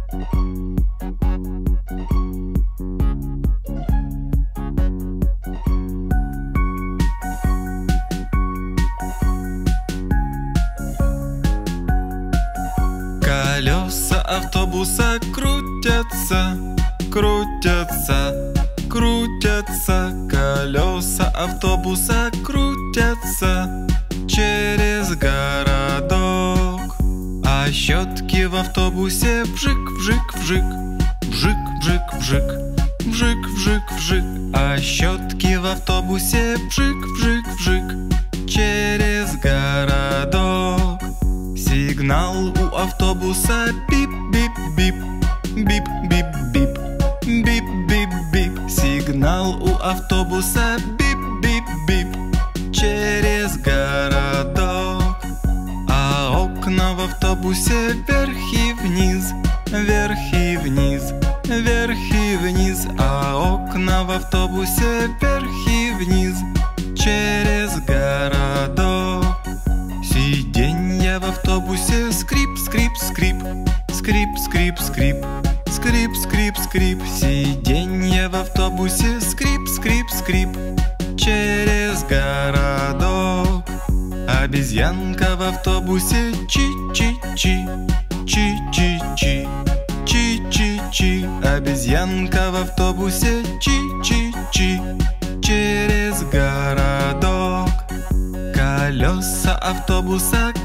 Колеса автобуса крутятся, крутятся, крутятся. Колеса автобуса крутятся через городок. А щетки в автобусе вжик-вжик-вжик, вжик-вжик-вжик, вжик-вжик-вжик. А щетки в автобусе вжик-вжик-вжик через городок. Сигнал у автобуса бип-бип-бип, бип-бип-бип, бип-бип-бип. Сигнал у автобуса бип-бип-бип через городок. А окна в автобусе вверх и вниз, вверх и вниз, вверх и вниз. А окна в автобусе вверх и вниз через городок. Сиденья в автобусе скрип-скрип-скрип, скрип-скрип-скрип, скрип-скрип-скрип. Сиденья в автобусе скрип-скрип-скрип через городок. Обезьянка в автобусе чи-чи-чи, чи-чи-чи, чи-чи-чи. Обезьянка в автобусе чи-чи-чи через городок. Колеса автобуса